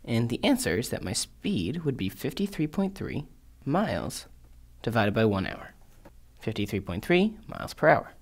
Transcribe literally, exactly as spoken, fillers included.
And the answer is that my speed would be fifty-three point three miles divided by one hour. fifty-three point three miles per hour.